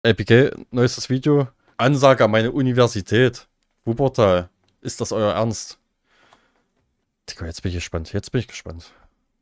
APK, neuestes Video. Ansage an meine Universität. Wuppertal. Ist das euer Ernst? Digga, jetzt bin ich gespannt. Jetzt bin ich gespannt.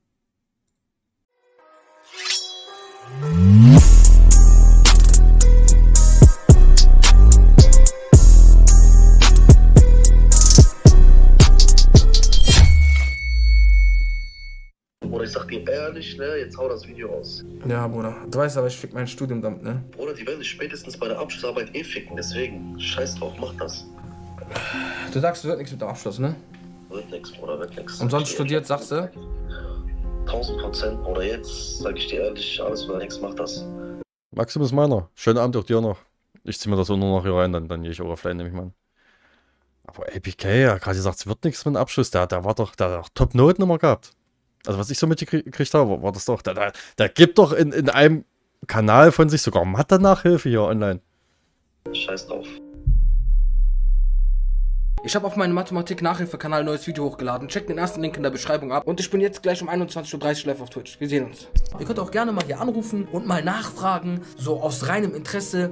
Bruder, ich sag dir ehrlich, ne, jetzt hau das Video aus. Ja, Bruder. Du weißt aber, ich fick mein Studium damit, ne? Bruder, die werden dich spätestens bei der Abschlussarbeit ficken, deswegen, scheiß drauf, mach das. Du sagst, es wird nichts mit dem Abschluss, ne? Wird nix, Bruder, wird nix. Umsonst studiert, sagst du? 1000%, Bruder, jetzt sag ich dir ehrlich, alles oder nichts, mach das. Maxim ist meiner. Schönen Abend auch dir noch. Ich zieh mir das auch nur noch hier rein, dann gehe ich auch offline, nehme ich mal an. Aber APK, ja, gerade gesagt, es wird nichts mit dem Abschluss. Der hat doch Top-Noten immer gehabt. Also was ich so mitgekriegt habe, war das doch, der gibt doch in einem Kanal von sich sogar Mathe-Nachhilfe hier online. Scheiß drauf. Ich habe auf meinem Mathematik-Nachhilfe-Kanal ein neues Video hochgeladen. Checkt den ersten Link in der Beschreibung ab. Und ich bin jetzt gleich um 21:30 Uhr live auf Twitch. Wir sehen uns. Ihr könnt auch gerne mal hier anrufen und mal nachfragen, so aus reinem Interesse.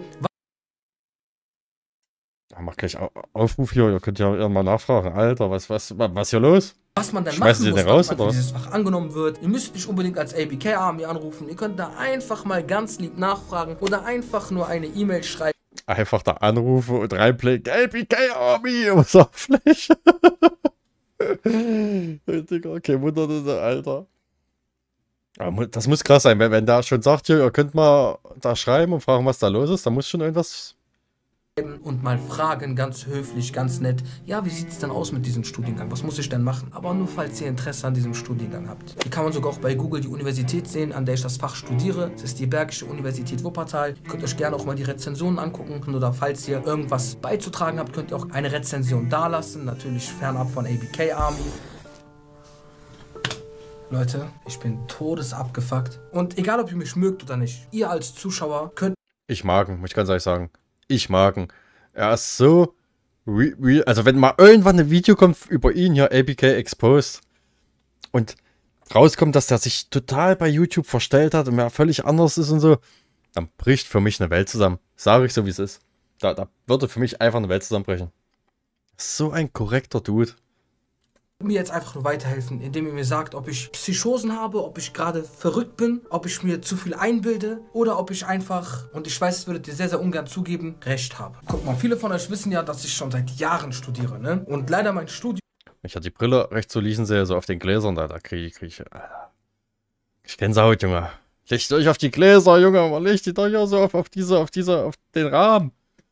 Mach gleich Aufruf hier, ihr könnt ja mal nachfragen. Alter, was hier los? Was man dann Schmeißen Sie machen muss, den raus, damit man oder? für dieses Fach angenommen wird. Ihr müsst nicht unbedingt als ABK Army anrufen. Ihr könnt da einfach mal ganz lieb nachfragen oder einfach nur eine E-Mail schreiben. Einfach da anrufen und reinblicken. APK Army, was auf Fläche. Digga, okay, wundert, Alter. Aber das muss krass sein, wenn der schon sagt, hier, ihr könnt mal da schreiben und fragen, was da los ist, dann muss schon irgendwas. Und mal fragen, ganz höflich, ganz nett. Ja, wie sieht es denn aus mit diesem Studiengang? Was muss ich denn machen? Aber nur falls ihr Interesse an diesem Studiengang habt. Hier kann man sogar auch bei Google die Universität sehen, an der ich das Fach studiere. Das ist die Bergische Universität Wuppertal. Ihr könnt euch gerne auch mal die Rezensionen angucken. Oder falls ihr irgendwas beizutragen habt, könnt ihr auch eine Rezension dalassen. Natürlich fernab von ABK Army. Leute, ich bin todesabgefuckt. Und egal, ob ihr mich mögt oder nicht, ihr als Zuschauer könnt... Ich mag ihn, muss ich ganz ehrlich sagen. Ich mag ihn. Er ist so real. Also wenn mal irgendwann ein Video kommt über ihn hier, APK Exposed, und rauskommt, dass der sich total bei YouTube verstellt hat und er völlig anders ist und so, dann bricht für mich eine Welt zusammen. Sage ich so, wie es ist. Da würde für mich einfach eine Welt zusammenbrechen. So ein korrekter Dude. Mir jetzt einfach nur weiterhelfen, indem ihr mir sagt, ob ich Psychosen habe, ob ich gerade verrückt bin, ob ich mir zu viel einbilde oder ob ich einfach, und ich weiß, das würdet ihr sehr, sehr ungern zugeben, Recht habe. Guck mal, viele von euch wissen ja, dass ich schon seit Jahren studiere, ne? Und leider mein Studium... Wenn ich ja die Brille rechts so liegen sehe, so auf den Gläsern, da kriege ich Gänsehaut, Junge. Legt euch auf die Gläser, Junge, man legt die doch ja so auf den Rahmen.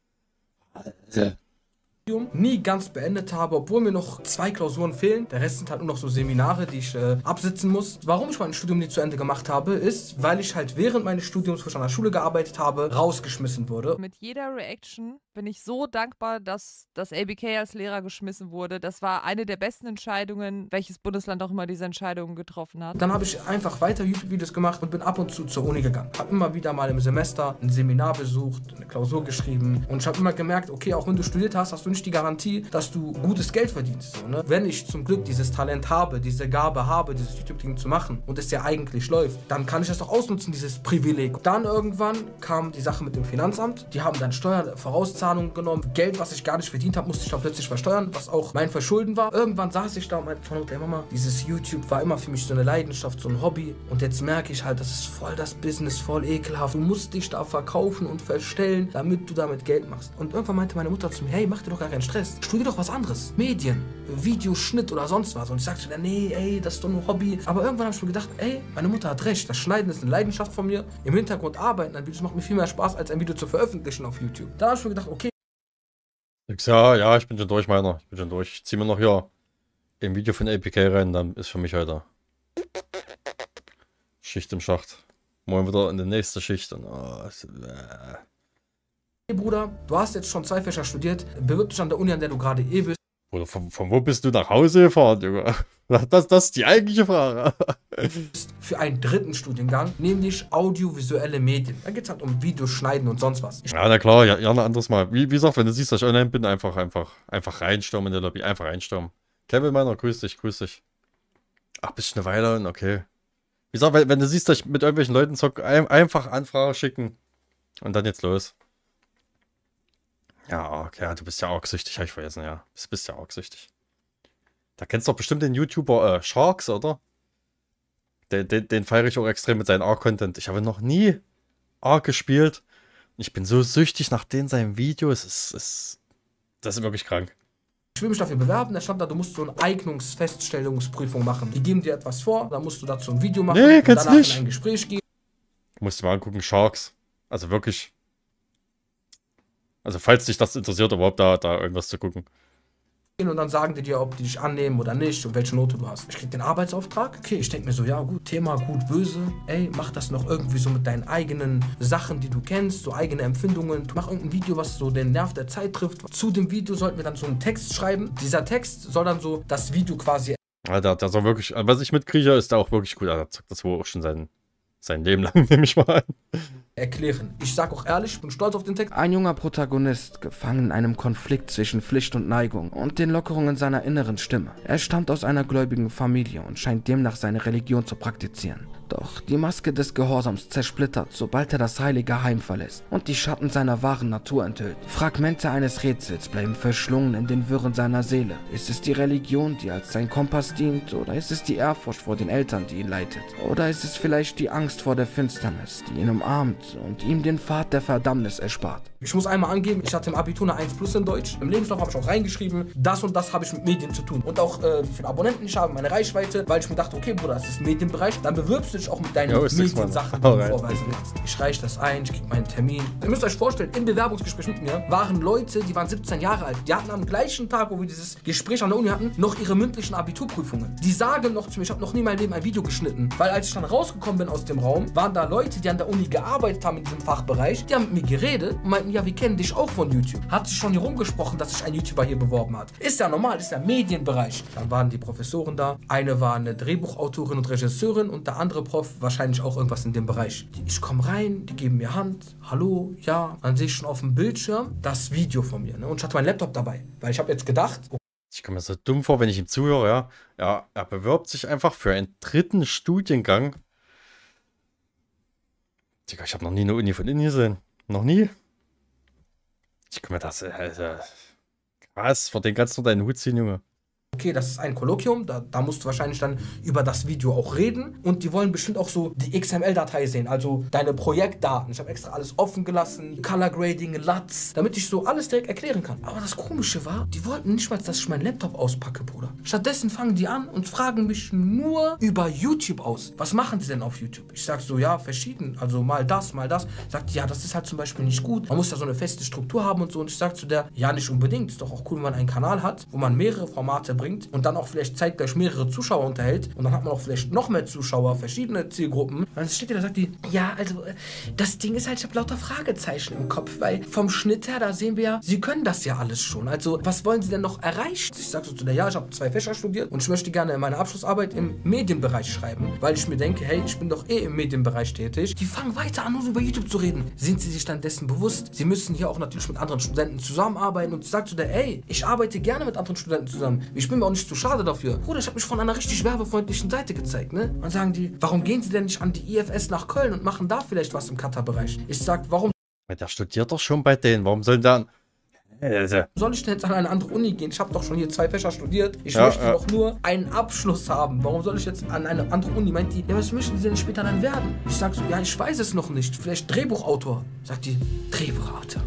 nie ganz beendet habe, obwohl mir noch 2 Klausuren fehlen. Der Rest sind halt nur noch so Seminare, die ich absitzen muss. Warum ich mein Studium nicht zu Ende gemacht habe, ist, weil ich halt während meines Studiums, wo ich an der Schule gearbeitet habe, rausgeschmissen wurde. Mit jeder Reaction bin ich so dankbar, dass das ABK als Lehrer geschmissen wurde. Das war eine der besten Entscheidungen, welches Bundesland auch immer diese Entscheidungen getroffen hat. Dann habe ich einfach weiter YouTube-Videos gemacht und bin ab und zu zur Uni gegangen. Habe immer wieder mal im Semester ein Seminar besucht, eine Klausur geschrieben und ich habe immer gemerkt, okay, auch wenn du studiert hast, hast du nicht die Garantie, dass du gutes Geld verdienst. So, ne? Wenn ich zum Glück dieses Talent habe, diese Gabe habe, dieses YouTube-Ding zu machen und es ja eigentlich läuft, dann kann ich das doch ausnutzen, dieses Privileg. Dann irgendwann kam die Sache mit dem Finanzamt. Die haben dann Steuervorauszahlungen genommen. Geld, was ich gar nicht verdient habe, musste ich dann plötzlich versteuern, was auch mein Verschulden war. Irgendwann saß ich da und meinte von der Mama, dieses YouTube war immer für mich so eine Leidenschaft, so ein Hobby. Und jetzt merke ich halt, das ist voll das Business, voll ekelhaft. Du musst dich da verkaufen und verstellen, damit du damit Geld machst. Und irgendwann meinte meine Mutter zu mir, hey, mach dir doch gar keinen Stress. Studier doch was anderes. Medien, Videoschnitt oder sonst was. Und ich sagte zu ihr, nee, ey, das ist doch nur Hobby. Aber irgendwann habe ich mir gedacht, ey, meine Mutter hat recht. Das Schneiden ist eine Leidenschaft von mir. Im Hintergrund arbeiten an Videos macht mir viel mehr Spaß, als ein Video zu veröffentlichen auf YouTube. Da habe ich mir gedacht, okay. Ja, ich bin schon durch, meiner. Ich bin schon durch. Ich zieh mir noch hier ein Video von APK rein, dann ist für mich heute Schicht im Schacht. Morgen wieder in die nächste Schicht. Und, Hey Bruder, du hast jetzt schon 2 Fächer studiert. Bewirb dich an der Uni, an der du gerade bist. Bruder, von wo bist du nach Hause gefahren, Junge? Das ist die eigentliche Frage. Für einen 3. Studiengang, nämlich audiovisuelle Medien. Da geht es halt um Videoschneiden und sonst was. Ja, na klar, ja, ein anderes Mal. Wie gesagt, wenn du siehst, dass ich online bin, einfach reinstürmen in der Lobby. Einfach reinstürmen. Kevin meiner, grüß dich. Ach, bist du eine Weile? Okay. Wie gesagt, wenn du siehst, dass ich mit irgendwelchen Leuten zocke, einfach Anfrage schicken. Und dann jetzt los. Ja, okay, ja, du bist ja argsüchtig, habe ich vergessen, ja. Du bist ja argsüchtig. Da kennst du doch bestimmt den YouTuber Sharks, oder? Den feiere ich auch extrem mit seinem Arc-Content. Ich habe noch nie Arc gespielt. Ich bin so süchtig nach seinen Videos. Das ist wirklich krank. Ich will mich dafür bewerben, da stand da, du musst so eine Eignungsfeststellungsprüfung machen. Die geben dir etwas vor, dann musst du dazu ein Video machen Nee, und kannst danach nicht. in ein Gespräch gehen. Musst du mal angucken, Sharks. Also wirklich. Also falls dich das interessiert, überhaupt da irgendwas zu gucken. Und dann sagen die dir, ob die dich annehmen oder nicht und welche Note du hast. Ich krieg den Arbeitsauftrag. Okay, ich denke mir so, ja gut, Thema gut, böse. Ey, mach das noch irgendwie so mit deinen eigenen Sachen, die du kennst, so eigene Empfindungen. Mach irgendein Video, was so den Nerv der Zeit trifft. Zu dem Video sollten wir dann so einen Text schreiben. Dieser Text soll dann so das Video quasi... Alter, der soll wirklich, was ich mitkriege, ist der auch wirklich gut. Er zockt das wohl auch schon sein Leben lang, nehme ich mal an. erklären. Ich sag auch ehrlich, ich bin stolz auf den Text. Ein junger Protagonist, gefangen in einem Konflikt zwischen Pflicht und Neigung und den Lockerungen seiner inneren Stimme. Er stammt aus einer gläubigen Familie und scheint demnach seine Religion zu praktizieren. Doch die Maske des Gehorsams zersplittert, sobald er das heilige Heim verlässt und die Schatten seiner wahren Natur enthüllt. Fragmente eines Rätsels bleiben verschlungen in den Wirren seiner Seele. Ist es die Religion, die als sein Kompass dient, oder ist es die Ehrfurcht vor den Eltern, die ihn leitet? Oder ist es vielleicht die Angst vor der Finsternis, die ihn umarmt und ihm den Pfad der Verdammnis erspart? Ich muss einmal angeben, ich hatte im Abitur eine 1+ in Deutsch. Im Lebenslauf habe ich auch reingeschrieben, das und das habe ich mit Medien zu tun. Und auch wie viele Abonnenten ich habe, meine Reichweite, weil ich mir dachte, okay Bruder, das ist Medienbereich, dann bewirbst du dich auch mit deinen Mediensachen, die du vorweisen kannst. Ich reiche das ein, ich kriege meinen Termin. Ihr müsst euch vorstellen, im Bewerbungsgespräch mit mir waren Leute, die waren 17 Jahre alt. Die hatten am gleichen Tag, wo wir dieses Gespräch an der Uni hatten, noch ihre mündlichen Abiturprüfungen. Die sagen noch zu mir, ich habe noch nie in meinem Leben ein Video geschnitten. Weil als ich dann rausgekommen bin aus dem Raum, waren da Leute, die an der Uni gearbeitet haben in diesem Fachbereich, die haben mit mir geredet und meinten, ja, wir kennen dich auch von YouTube. Hat sich schon hier rumgesprochen, dass sich ein YouTuber hier beworben hat. Ist ja normal, ist ja Medienbereich. Dann waren die Professoren da. Eine war eine Drehbuchautorin und Regisseurin und der andere Prof wahrscheinlich auch irgendwas in dem Bereich. Ich komme rein, die geben mir Hand, hallo, ja. Dann sehe ich schon auf dem Bildschirm das Video von mir. Ne? Und ich hatte meinen Laptop dabei, weil ich habe jetzt gedacht, Ich komme mir so dumm vor, wenn ich ihm zuhöre, ja. Ja, er bewirbt sich einfach für einen 3. Studiengang. Digga, ich habe noch nie eine Uni von innen gesehen. Noch nie. Ich komme mir das, krass, vor den kannst du deinen Hut ziehen, Junge. okay, das ist ein Kolloquium, da musst du wahrscheinlich dann über das Video auch reden und die wollen bestimmt auch so die XML-Datei sehen, also deine Projektdaten. Ich habe extra alles offen gelassen, Color Grading, LUTs, damit ich so alles direkt erklären kann. Aber das Komische war, die wollten nicht mal, dass ich meinen Laptop auspacke, Bruder. Stattdessen fangen die an und fragen mich nur über YouTube aus. Was machen sie denn auf YouTube? Ich sag so, ja, verschieden, also mal das, mal das. Sagt die, ja, das ist halt zum Beispiel nicht gut, man muss da so eine feste Struktur haben und so. Und ich sag zu der, ja, nicht unbedingt, ist doch auch cool, wenn man einen Kanal hat, wo man mehrere Formate bringt und dann auch vielleicht zeitgleich mehrere Zuschauer unterhält und dann hat man auch vielleicht noch mehr Zuschauer, verschiedene Zielgruppen. Und dann steht die da, sagt die, ja, also das Ding ist halt, ich habe lauter Fragezeichen im Kopf, weil vom Schnitt her, da sehen wir ja, sie können das ja alles schon. Also was wollen sie denn noch erreichen? Ich sag so zu der, ja, ich habe 2 Fächer studiert und ich möchte gerne meine Abschlussarbeit im Medienbereich schreiben, weil ich mir denke, hey, ich bin doch eh im Medienbereich tätig. Die fangen weiter an, nur über YouTube zu reden. Sind sie sich dann dessen bewusst? Sie müssen hier auch natürlich mit anderen Studenten zusammenarbeiten und ich sag zu der, ey, ich arbeite gerne mit anderen Studenten zusammen. Ich bin mir auch nicht zu schade dafür. Bruder, ich habe mich von einer richtig werbefreundlichen Seite gezeigt, ne? Dann sagen die, warum gehen sie denn nicht an die IFS nach Köln und machen da vielleicht was im Kata-Bereich? Ich sag, warum Der studiert doch schon bei denen. Warum sollen der... soll ich denn jetzt an eine andere Uni gehen? Ich habe doch schon hier 2 Fächer studiert. Ich Ja, möchte ja. doch nur einen Abschluss haben. Warum soll ich jetzt an eine andere Uni? Meint die, ja, was möchten sie denn später dann werden? Ich sag so, ja, ich weiß es noch nicht. Vielleicht Drehbuchautor. Sagt die, Drehbuchautor.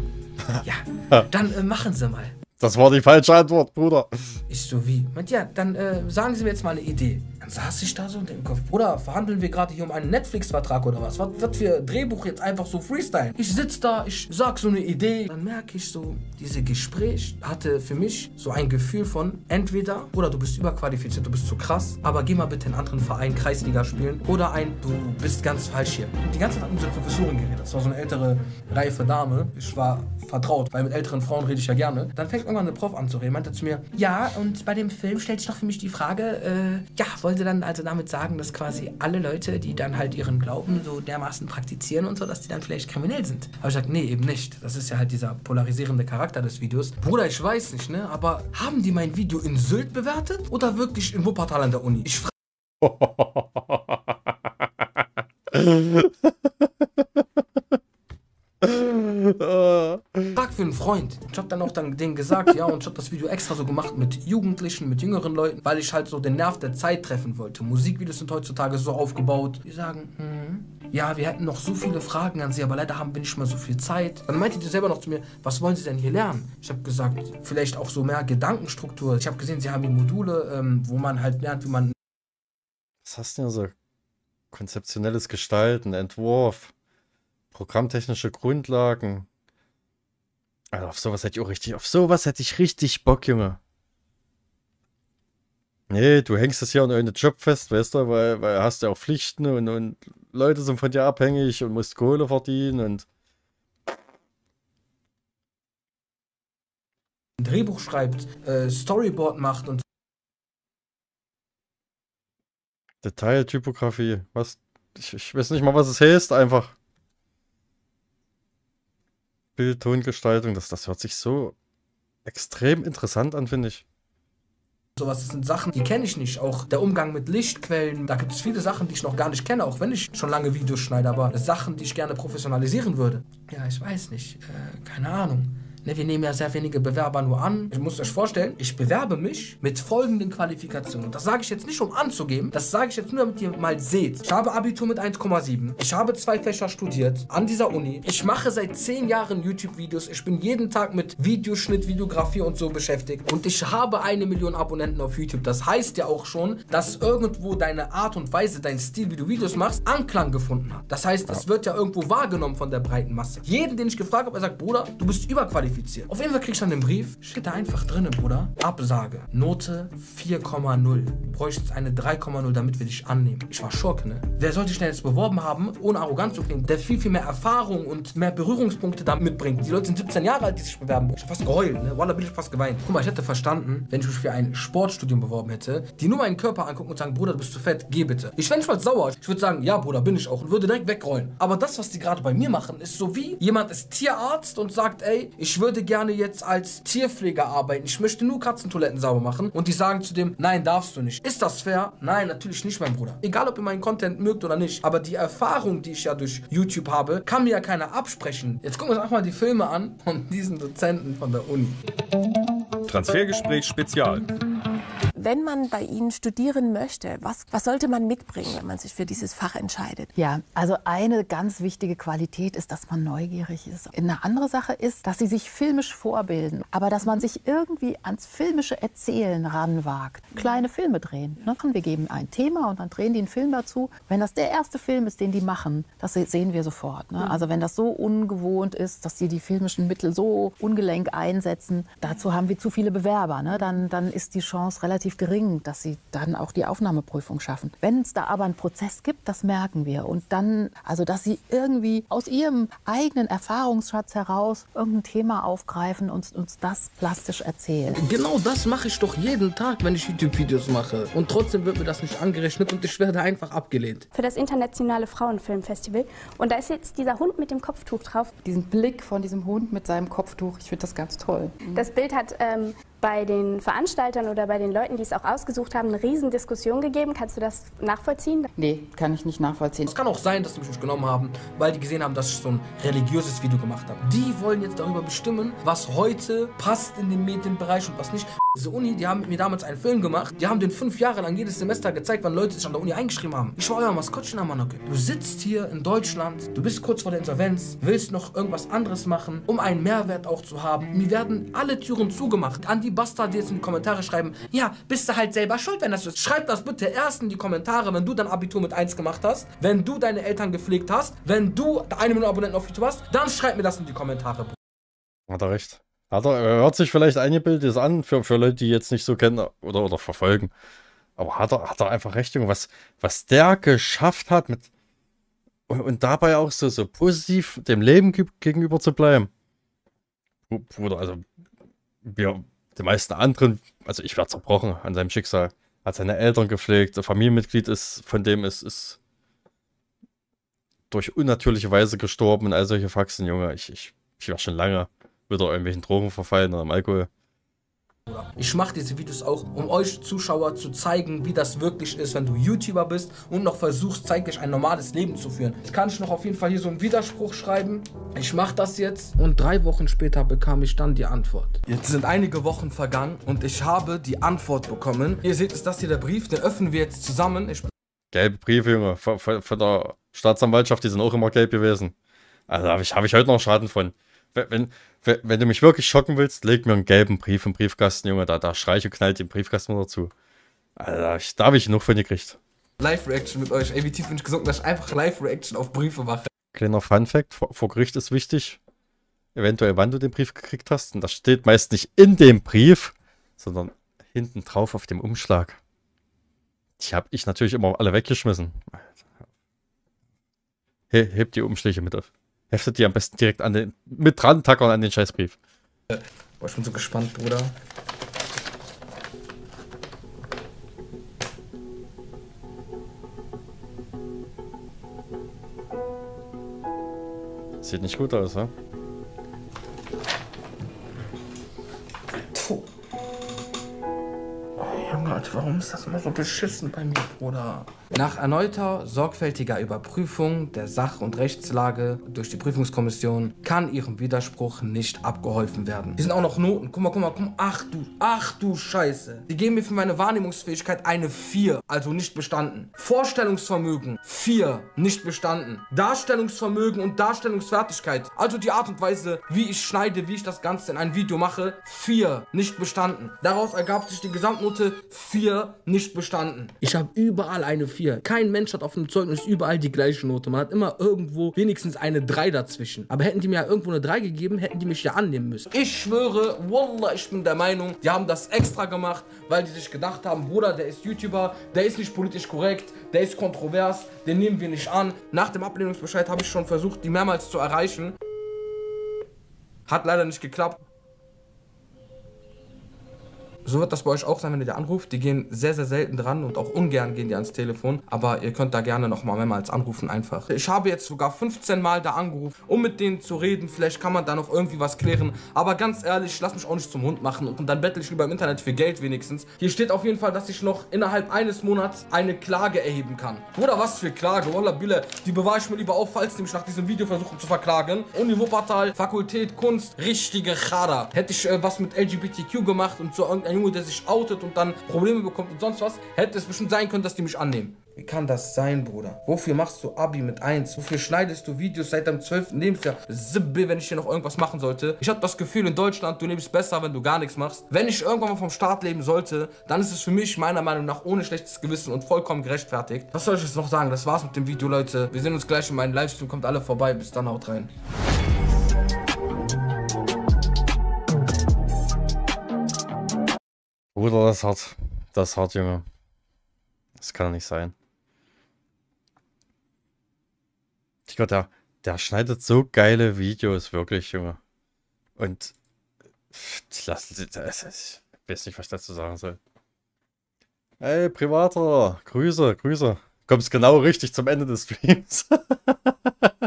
Ja, dann machen sie mal. Das war die falsche Antwort, Bruder. Ich so, wie? Meint, ja, dann sagen Sie mir jetzt mal eine Idee. Dann saß ich da so und im Kopf, Bruder, verhandeln wir gerade hier um einen Netflix-Vertrag oder was? Was wird für Drehbuch jetzt einfach so freestyle? Ich sitz da, ich sag so eine Idee. Dann merke ich so, dieses Gespräch hatte für mich so ein Gefühl von, entweder, Bruder, du bist überqualifiziert, du bist zu krass, aber geh mal bitte in einen anderen Verein, Kreisliga spielen. Oder du bist ganz falsch hier. Die ganze Zeit hat unsere Professorin geredet. Das war so eine ältere, reife Dame. Ich war vertraut, weil mit älteren Frauen rede ich ja gerne. Dann fängt irgendwann eine Prof an zu reden, meinte zu mir, ja, und bei dem Film stellt sich doch für mich die Frage, ja, wollte dann also damit sagen, dass quasi alle Leute, die dann halt ihren Glauben so dermaßen praktizieren und so, dass die dann vielleicht kriminell sind. Aber ich sag, nee, eben nicht. Das ist ja halt dieser polarisierende Charakter des Videos. Bruder, ich weiß nicht, ne, aber haben die mein Video in Sylt bewertet oder wirklich in Wuppertal an der Uni? Ich frage Frag für einen Freund. Ich hab dann auch denen gesagt, ja, und ich hab das Video extra so gemacht mit Jugendlichen, mit jüngeren Leuten, weil ich halt so den Nerv der Zeit treffen wollte. Musikvideos sind heutzutage so aufgebaut. Die sagen, ja, wir hätten noch so viele Fragen an Sie, aber leider haben wir nicht mehr so viel Zeit. Dann meinte die selber noch zu mir, was wollen Sie denn hier lernen? Ich habe gesagt, vielleicht auch so mehr Gedankenstruktur. Ich habe gesehen, Sie haben hier Module, wo man halt lernt, wie man... Was hast du denn so? Konzeptionelles Gestalten, Entwurf, programmtechnische Grundlagen. Also auf sowas hätte ich richtig Bock, Junge. Nee, du hängst das hier an irgendeinen Job fest, weißt du, weil hast ja auch Pflichten und Leute sind von dir abhängig und musst Kohle verdienen und ein Drehbuch schreibt, Storyboard macht und Detailtypografie. Was? Ich weiß nicht mal, was es heißt, einfach. Bild, Tongestaltung, das hört sich so extrem interessant an, finde ich. sowas. Das sind Sachen, die kenne ich nicht. Auch der Umgang mit Lichtquellen. Da gibt es viele Sachen, die ich noch gar nicht kenne, auch wenn ich schon lange Videos schneide. Aber Sachen, die ich gerne professionalisieren würde. Ja, ich weiß nicht. Keine Ahnung. Ne, wir nehmen ja sehr wenige Bewerber nur an. Ich muss euch vorstellen, ich bewerbe mich mit folgenden Qualifikationen. Und das sage ich jetzt nicht, um anzugeben. Das sage ich jetzt nur, damit ihr mal seht. Ich habe Abitur mit 1,7. Ich habe 2 Fächer studiert an dieser Uni. Ich mache seit 10 Jahren YouTube-Videos. Ich bin jeden Tag mit Videoschnitt, Videografie und so beschäftigt. Und ich habe 1 Million Abonnenten auf YouTube. Das heißt ja auch schon, dass irgendwo deine Art und Weise, dein Stil, wie du Videos machst, Anklang gefunden hat. Das heißt, es wird ja irgendwo wahrgenommen von der breiten Masse. Jeden, den ich gefragt habe, er sagt, Bruder, du bist überqualifiziert. Auf jeden Fall krieg ich dann den Brief, steht da einfach drin, Bruder. Absage, Note 4,0. Du bräuchtest eine 3,0, damit wir dich annehmen. Ich war schock, ne? Wer sollte ich denn jetzt beworben haben, ohne arrogant zu klingen, der viel, viel mehr Erfahrung und mehr Berührungspunkte da mitbringt. Die Leute sind 17 Jahre alt, die sich bewerben. Ich hab fast geheult, ne? Wallah, bin ich fast geweint. Guck mal, ich hätte verstanden, wenn ich mich für ein Sportstudium beworben hätte, die nur meinen Körper angucken und sagen, Bruder, du bist zu fett, geh bitte. Ich wäre nicht mal sauer. Ich würde sagen, ja, Bruder, bin ich auch und würde direkt wegrollen. Aber das, was die gerade bei mir machen, ist so wie jemand ist Tierarzt und sagt, ey, ich würde gerne jetzt als Tierpfleger arbeiten. Ich möchte nur Katzentoiletten sauber machen. Und die sagen zu dem, nein, darfst du nicht. Ist das fair? Nein, natürlich nicht, mein Bruder. Egal, ob ihr meinen Content mögt oder nicht. Aber die Erfahrung, die ich ja durch YouTube habe, kann mir ja keiner absprechen. Jetzt gucken wir uns auch mal die Filme an von diesen Dozenten von der Uni. Transfergespräch Spezial. Wenn man bei Ihnen studieren möchte, was sollte man mitbringen, wenn man sich für dieses Fach entscheidet? Ja, also eine ganz wichtige Qualität ist, dass man neugierig ist. Eine andere Sache ist, dass sie sich filmisch vorbilden, aber dass man sich irgendwie ans filmische Erzählen ranwagt. Kleine Filme drehen. Ne? Wir geben ein Thema und dann drehen die einen Film dazu. Wenn das der erste Film ist, den die machen, das sehen wir sofort. Ne? Also wenn das so ungewohnt ist, dass sie die filmischen Mittel so ungelenk einsetzen, dazu haben wir zu viele Bewerber. Ne? Dann ist die Chance relativ gering, dass sie dann auch die Aufnahmeprüfung schaffen. Wenn es da aber einen Prozess gibt, das merken wir. Und dann, also dass sie irgendwie aus ihrem eigenen Erfahrungsschatz heraus irgendein Thema aufgreifen und uns das plastisch erzählen. Genau das mache ich doch jeden Tag, wenn ich YouTube-Videos mache. Und trotzdem wird mir das nicht angerechnet und ich werde einfach abgelehnt. Für das internationale Frauenfilmfestival. Und da ist jetzt dieser Hund mit dem Kopftuch drauf. Diesen Blick von diesem Hund mit seinem Kopftuch, ich finde das ganz toll. Das Bild hat bei den Veranstaltern oder bei den Leuten, die es auch ausgesucht haben, eine riesen Diskussion gegeben. Kannst du das nachvollziehen? Nee, kann ich nicht nachvollziehen. Es kann auch sein, dass die mich nicht genommen haben, weil die gesehen haben, dass ich so ein religiöses Video gemacht habe. Die wollen jetzt darüber bestimmen, was heute passt in den Medienbereich und was nicht. Diese Uni, die haben mit mir damals einen Film gemacht. Die haben den 5 Jahre lang jedes Semester gezeigt, wann Leute sich an der Uni eingeschrieben haben. Ich war euer Maskottchen am Manocke. Du sitzt hier in Deutschland, du bist kurz vor der Insolvenz, willst noch irgendwas anderes machen, um einen Mehrwert auch zu haben. Mir werden alle Türen zugemacht. An die Bastarde, die jetzt in die Kommentare schreiben, ja, bist du halt selber schuld, wenn das so ist. Schreib das bitte erst in die Kommentare, wenn du dein Abitur mit 1 gemacht hast, wenn du deine Eltern gepflegt hast, wenn du 1 Million Abonnenten auf YouTube hast, dann schreib mir das in die Kommentare. Hat er recht. Hört sich vielleicht eingebildet an für Leute, die jetzt nicht so kennen oder verfolgen. Aber hat er einfach recht, Junge, was der geschafft hat mit und dabei auch so positiv dem Leben gegenüber zu bleiben. Bruder, also wir, die meisten anderen, also ich werde zerbrochen an seinem Schicksal. Hat seine Eltern gepflegt, ein Familienmitglied von dem ist durch unnatürliche Weise gestorben und all solche Faxen, Junge. Ich war schon lange wieder irgendwelchen Drogen verfallen oder am Alkohol. Ich mache diese Videos auch, um euch Zuschauer zu zeigen, wie das wirklich ist, wenn du YouTuber bist und noch versuchst, zeitlich ein normales Leben zu führen. Jetzt kann ich noch auf jeden Fall hier so einen Widerspruch schreiben. Ich mache das jetzt und 3 Wochen später bekam ich dann die Antwort. Jetzt sind einige Wochen vergangen und ich habe die Antwort bekommen. Ihr seht, ist das hier der Brief, den öffnen wir jetzt zusammen. Gelbe Briefe, Junge, von der Staatsanwaltschaft, die sind auch immer gelb gewesen. Also hab ich heute noch Schaden von. Wenn du mich wirklich schocken willst, leg mir einen gelben Brief im Briefkasten, Junge. Da schrei ich und knallt den Briefkasten dazu. Also da habe ich genug von gekriegt. Live-Reaction mit euch. Ey, wie tief bin ich gesunken, dass ich einfach Live-Reaction auf Briefe mache. Kleiner Fun-Fact: vor Gericht ist wichtig, eventuell wann du den Brief gekriegt hast. Und das steht meist nicht in dem Brief, sondern hinten drauf auf dem Umschlag. Die habe ich natürlich immer alle weggeschmissen. Hebt die Umschläge mit auf. Heftet die am besten direkt mit dran, tackern an den Scheißbrief. Boah, ich bin so gespannt, Bruder. Sieht nicht gut aus, wa? Puh. Junge, Alter, warum ist das immer so beschissen bei mir, Bruder? Nach erneuter sorgfältiger Überprüfung der Sach- und Rechtslage durch die Prüfungskommission kann ihrem Widerspruch nicht abgeholfen werden. Hier sind auch noch Noten. Guck mal. Ach du Scheiße. Die geben mir für meine Wahrnehmungsfähigkeit eine 4, also nicht bestanden. Vorstellungsvermögen, 4, nicht bestanden. Darstellungsvermögen und Darstellungsfertigkeit, also die Art und Weise, wie ich schneide, wie ich das Ganze in ein Video mache, 4, nicht bestanden. Daraus ergab sich die Gesamtnote 4, nicht bestanden. Ich habe überall eine 4. Kein Mensch hat auf dem Zeugnis überall die gleiche Note. Man hat immer irgendwo wenigstens eine 3 dazwischen. Aber hätten die mir ja irgendwo eine 3 gegeben, hätten die mich ja annehmen müssen. Ich schwöre, Wallah, ich bin der Meinung, die haben das extra gemacht, weil die sich gedacht haben, Bruder, der ist YouTuber, der ist nicht politisch korrekt, der ist kontrovers, den nehmen wir nicht an. Nach dem Ablehnungsbescheid habe ich schon versucht, die mehrmals zu erreichen. Hat leider nicht geklappt. So wird das bei euch auch sein, wenn ihr da anruft. Die gehen sehr, sehr selten dran und auch ungern gehen die ans Telefon. Aber ihr könnt da gerne nochmal mehrmals anrufen einfach. Ich habe jetzt sogar 15 Mal da angerufen, um mit denen zu reden. Vielleicht kann man da noch irgendwie was klären. Aber ganz ehrlich, ich lasse mich auch nicht zum Hund machen. Und dann bettel ich lieber im Internet für Geld wenigstens. Hier steht auf jeden Fall, dass ich noch innerhalb eines Monats eine Klage erheben kann. Oder was für Klage? Wallah Bille, die bewahre ich mir lieber auf, falls die mich nach diesem Video versuchen zu verklagen. Uni Wuppertal, Fakultät Kunst, richtige Chara. Hätte ich was mit LGBTQ gemacht und so irgendein Junge, der sich outet und dann Probleme bekommt und sonst was, hätte es bestimmt sein können, dass die mich annehmen. Wie kann das sein, Bruder? Wofür machst du Abi mit 1? Wofür schneidest du Videos seit deinem 12. Lebensjahr? Sibbe, wenn ich hier noch irgendwas machen sollte. Ich habe das Gefühl, in Deutschland, du lebst besser, wenn du gar nichts machst. Wenn ich irgendwann mal vom Staat leben sollte, dann ist es für mich meiner Meinung nach ohne schlechtes Gewissen und vollkommen gerechtfertigt. Was soll ich jetzt noch sagen? Das war's mit dem Video, Leute. Wir sehen uns gleich in meinem Livestream. Kommt alle vorbei. Bis dann, haut rein. Bruder, das ist hart. Das ist hart, Junge. Das kann doch nicht sein. Ich glaube, der schneidet so geile Videos, wirklich, Junge. Und ich weiß nicht, was ich dazu sagen soll. Hey, Privater, Grüße. Kommst genau richtig zum Ende des Streams.